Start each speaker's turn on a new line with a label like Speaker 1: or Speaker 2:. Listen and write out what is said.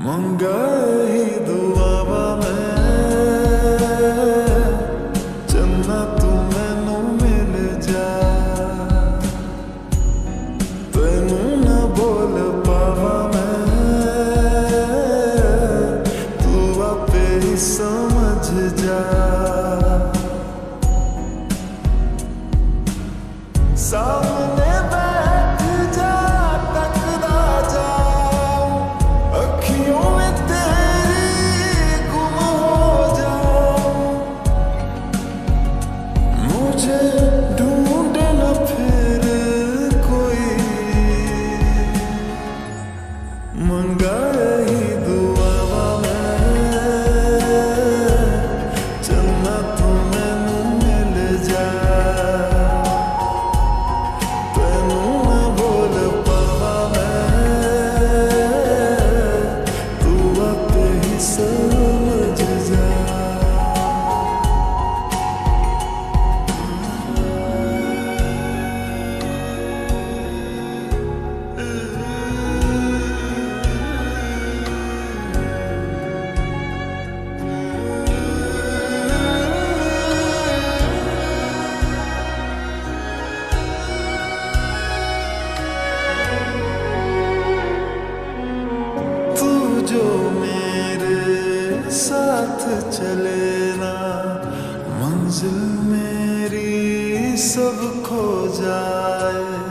Speaker 1: मंगाई दुआवा मैं चन्ना तू मैनू मिल जा तेनू ना बोल पावा मैं तू आपे ही समझ जा सामने बैठ जा तकदा जा अखियों में तेरी गुम हो जाऊं मुझे ढूंढ न फिर कोई मंगाए ही दुआवा मैं चन्ना तू मैनू मिल जा जो मेरे साथ चले ना मंजिल मेरी सब खो जाए।